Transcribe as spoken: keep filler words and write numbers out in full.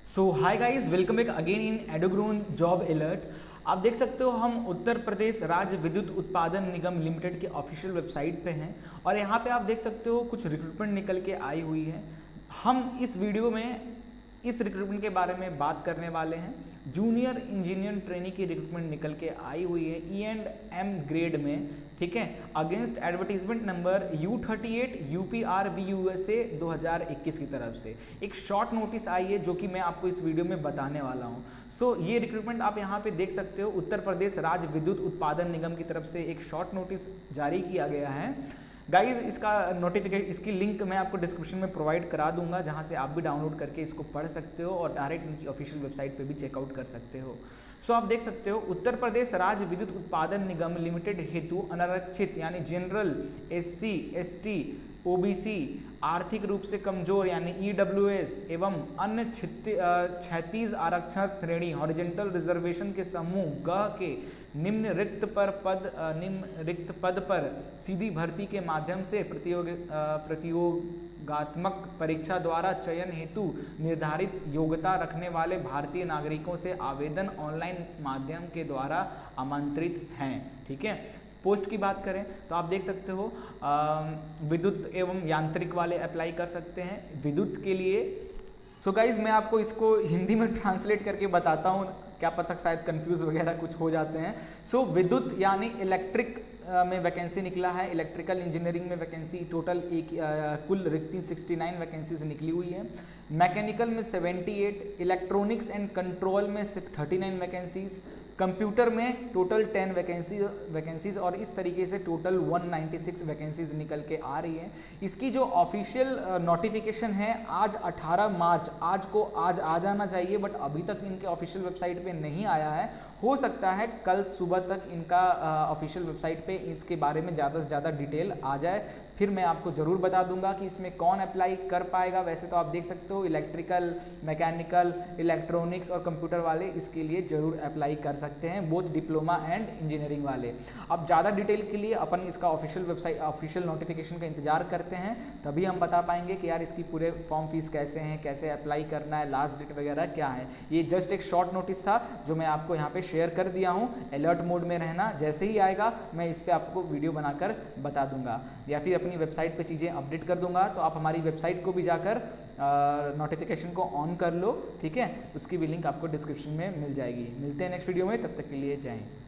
So hi guys, welcome back again in एडोग्रोन job alert. आप देख सकते हो हम उत्तर प्रदेश राज्य विद्युत उत्पादन निगम लिमिटेड के ऑफिशियल वेबसाइट पे हैं और यहाँ पे आप देख सकते हो कुछ रिक्रूटमेंट निकल के आई हुई है। हम इस वीडियो में इस रिक्रूटमेंट के बारे में बात करने वाले हैं। जूनियर इंजीनियर ट्रेनी की रिक्रूटमेंट निकल के आई हुई है ई एंड एम ग्रेड में, ठीक है, against advertisement number U thirty eight U P R V U S A दो हज़ार इक्कीस की तरफ से एक शॉर्ट नोटिस आई है जो कि मैं आपको इस वीडियो में बताने वाला हूं। सो so, ये रिक्रूटमेंट आप यहाँ पे देख सकते हो, उत्तर प्रदेश राज्य विद्युत उत्पादन निगम की तरफ से एक शॉर्ट नोटिस जारी किया गया है। गाइज, इसका नोटिफिकेशन इसकी लिंक मैं आपको डिस्क्रिप्शन में प्रोवाइड करा दूंगा, जहाँ से आप भी डाउनलोड करके इसको पढ़ सकते हो और डायरेक्ट इनकी ऑफिशियल वेबसाइट पे भी चेकआउट कर सकते हो। सो so, आप देख सकते हो उत्तर प्रदेश राज्य विद्युत उत्पादन निगम लिमिटेड हेतु अनारक्षित यानी general, S C, S T, O B C, आर्थिक रूप से कमजोर यानी ई डब्ल्यू एस एवं अन्य छत्तीस आरक्षण श्रेणी हॉरिजेंटल रिजर्वेशन के समूह ग के निम्न रिक्त पर पद निम्न रिक्त पद पर सीधी भर्ती के माध्यम से प्रतियोग प्रतियोगात्मक परीक्षा द्वारा चयन हेतु निर्धारित योग्यता रखने वाले भारतीय नागरिकों से आवेदन ऑनलाइन माध्यम के द्वारा आमंत्रित हैं। ठीक है, पोस्ट की बात करें तो आप देख सकते हो विद्युत एवं यांत्रिक वाले अप्लाई कर सकते हैं विद्युत के लिए। सो so गाइज, मैं आपको इसको हिंदी में ट्रांसलेट करके बताता हूँ, क्या पता शायद कंफ्यूज वगैरह कुछ हो जाते हैं। सो so, विद्युत यानी इलेक्ट्रिक में वैकेंसी निकला है, इलेक्ट्रिकल इंजीनियरिंग में वैकेंसी टोटल एक आ, कुल रिक्ति उनहत्तर वैकेंसीज निकली हुई है। मैकेनिकल में अठहत्तर, इलेक्ट्रॉनिक्स एंड कंट्रोल में सिर्फ उनतालीस वैकेंसीज, कंप्यूटर में टोटल दस वैकेंसी वैकेंसीज और इस तरीके से टोटल एक सौ छियानवे वैकेंसीज निकल के आ रही है। इसकी जो ऑफिशियल नोटिफिकेशन है आज अठारह मार्च, आज को आज आ जाना चाहिए, बट अभी तक इनके ऑफिशियल वेबसाइट पे नहीं आया है। हो सकता है कल सुबह तक इनका ऑफिशियल वेबसाइट पे इसके बारे में ज़्यादा से ज़्यादा डिटेल आ जाए, फिर मैं आपको ज़रूर बता दूंगा कि इसमें कौन अप्लाई कर पाएगा। वैसे तो आप देख सकते हो इलेक्ट्रिकल, मैकेनिकल, इलेक्ट्रॉनिक्स और कंप्यूटर वाले इसके लिए ज़रूर अप्लाई कर सकते हैं, बोथ डिप्लोमा एंड इंजीनियरिंग वाले। अब ज़्यादा डिटेल के लिए अपन इसका ऑफिशियल वेबसाइट ऑफिशियल नोटिफिकेशन का इंतजार करते हैं, तभी हम बता पाएंगे कि यार इसकी पूरे फॉर्म फीस कैसे हैं, कैसे अप्लाई करना है, लास्ट डेट वगैरह क्या है। ये जस्ट एक शॉर्ट नोटिस था जो मैं आपको यहाँ पे शेयर कर दिया हूँ। अलर्ट मोड में रहना, जैसे ही आएगा मैं इस पर आपको वीडियो बनाकर बता दूंगा या फिर अपनी वेबसाइट पे चीज़ें अपडेट कर दूंगा। तो आप हमारी वेबसाइट को भी जाकर नोटिफिकेशन को ऑन कर लो, ठीक है, उसकी भी लिंक आपको डिस्क्रिप्शन में मिल जाएगी। मिलते हैं नेक्स्ट वीडियो में, तब तक के लिए जय हिंद।